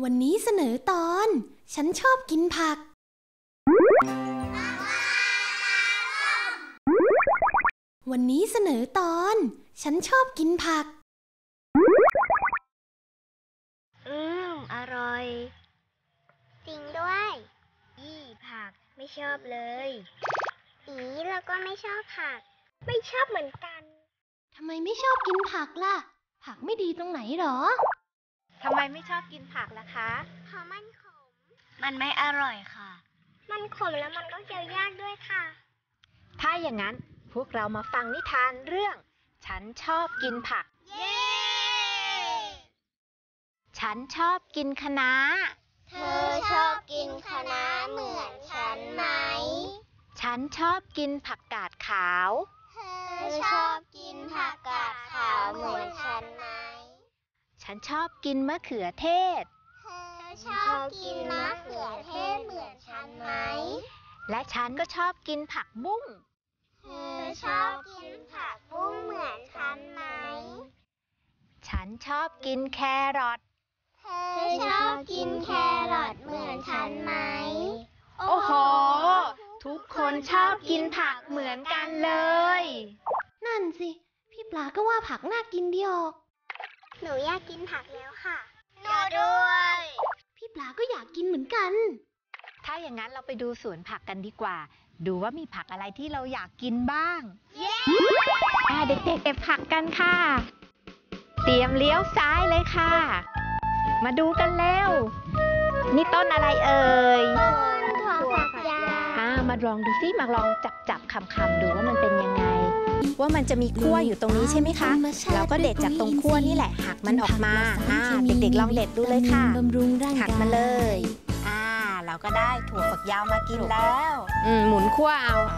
วันนี้เสนอตอนฉันชอบกินผักวันนี้เสนอตอนฉันชอบกินผักอร่อยจริงด้วยผักไม่ชอบเลยเราก็ไม่ชอบผักไม่ชอบเหมือนกันทำไมไม่ชอบกินผักล่ะผักไม่ดีตรงไหนหรอทำไมไม่ชอบกินผักล่ะคะเพราะมันขมมันไม่อร่อยค่ะมันขมแล้วมันก็เคี้ยวยากด้วยค่ะถ้าอย่างนั้นพวกเรามาฟังนิทานเรื่องฉันชอบกินผักเย้ฉันชอบกินคะน้าเธอชอบกินคะน้าเหมือนฉันไหมฉันชอบกินผักกาดขาวเธอชอบกินผักกาดขาวเหมือนฉันไหมฉันชอบกินมะเขือเทศเธอชอบกินมะเขือเทศเหมือนฉันไหมและฉันก็ชอบกินผักบุ้งเธอชอบกินผักบุ้งเหมือนฉันไหมฉันชอบกินแครอทเธอชอบกินแครอทเหมือนฉันไหมโอ้โหทุกคนชอบกินผักเหมือนกันเลยนั่นสิพี่ปลาก็ว่าผักน่ากินดีออกหนูอยากกินผักแล้วค่ะหนูด้วยพี่ปลาก็อยากกินเหมือนกันถ้าอย่างนั้นเราไปดูสวนผักกันดีกว่าดูว่ามีผักอะไรที่เราอยากกินบ้างเย้เด็กๆเก็บผักกันค่ะเตรียมเลี้ยวซ้ายเลยค่ะมาดูกันแล้วนี่ต้นอะไรเอ่ยถั่วฝักยาวมาลองดูซิมาลองจับคำดูว่ามันเป็นยังไงว่ามันจะมีขั้วอยู่ตรงนี้ใช่ไหมคะเราก็เด็ดจากตรงขั้วนี่แหละหักมันออกมาเด็กๆลองเด็ดดูเลยค่ะหักมันเลยเราก็ได้ถั่วฝักยาวมากินแล้วหมุนขั้ว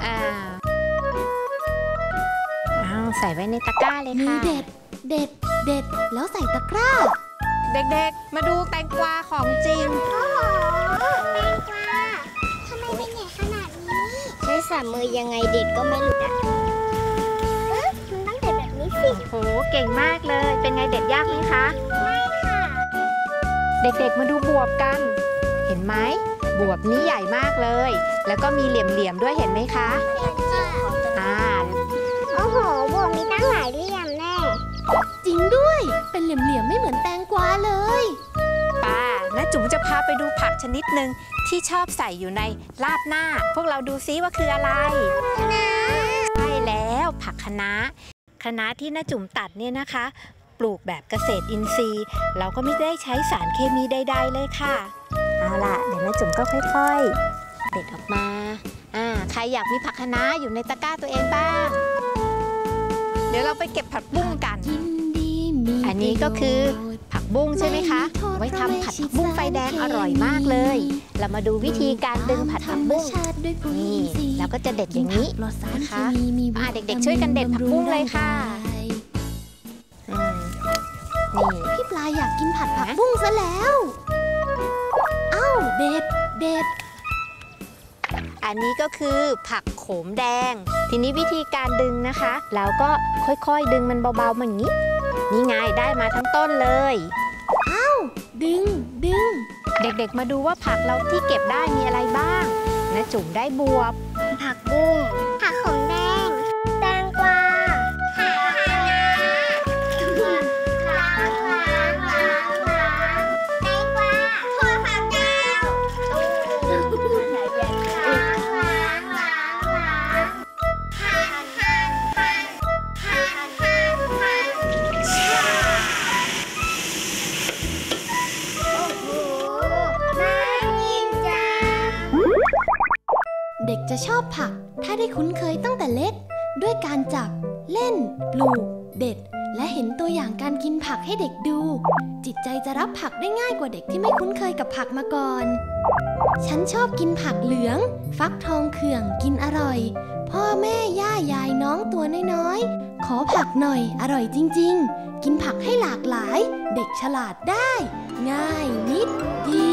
เอาใส่ไว้ในตะกร้าเลยค่ะเด็ดแล้วใส่ตะกร้าเด็กๆมาดูแตงกวาของจริงโอ้โหแตงกวาทำไมเป็นใหญ่ขนาดนี้ใช้3 มือยังไงเด็ดก็ไม่หลุดมันต้องเด็ดแบบนี้สิโอ้โหเก่งมากเลยเป็นไงเด็ดยากไหมคะไม่ค่ะเด็กๆมาดูบวบกันเห็นไหมบวบนี้ใหญ่มากเลยแล้วก็มีเหลี่ยมๆด้วยเห็นไหมคะโอ้โหบวบมีตั้งหลายเหลี่ยมแน่จริงด้วยเป็นเหลี่ยมๆไม่เหมือนแตงกวาเลยป้าน้าจุ๋มจะพาไปดูผักชนิดหนึ่งที่ชอบใส่อยู่ในราดหน้าพวกเราดูซิว่าคืออะไรใช่แล้วผักคะน้าที่น้าจุ๋มตัดเนี่ยนะคะปลูกแบบเกษตรอินทรีย์เราก็ไม่ได้ใช้สารเคมีใดๆเลยค่ะเอาล่ะเดี๋ยวน้าจุ๋มก็ค่อยๆเด็ดออกมาใครอยากมีผักคะน้าอยู่ในตะกร้าตัวเองบ้างเดี๋ยวเราไปเก็บผักบุ้งกันอันนี้ก็คือผักบุ้งใช่ไหมคะไว้ทำผัดผักบุ้งไฟแดงอร่อยมากเลยเรามาดูวิธีการดึงผัดผักบุ้งนี่แล้วก็จะเด็ดอย่างนี้นะคะเด็กๆช่วยกันเด็ดผักบุ้งเลยค่ะนี่พี่ปลาอยากกินผัดผักบุ้งซะแล้วเด็ดอันนี้ก็คือผักโขมแดงทีนี้วิธีการดึงนะคะเราก็ค่อยๆดึงมันเบาๆมันอย่างนี้นี่ไงได้มาทั้งต้นเลยดึงเด็กๆมาดูว่าผักเราที่เก็บได้มีอะไรบ้างนะจุ๋มได้บวบผักบุ้งผักโขมแดงแตงกวาผักคะน้าแตงกวาถั่วฝักยาวเด็กจะชอบผักถ้าได้คุ้นเคยตั้งแต่เล็กด้วยการจับเล่นปลูกเด็ดและเห็นตัวอย่างการกินผักให้เด็กดูจิตใจจะรับผักได้ง่ายกว่าเด็กที่ไม่คุ้นเคยกับผักมาก่อนฉันชอบกินผักเหลืองฟักทองเขื่องกินอร่อยพ่อแม่ย่ายายน้องตัวน้อยๆขอผักหน่อยอร่อยจริงๆกินผักให้หลากหลายเด็กฉลาดได้ง่ายนิดเดี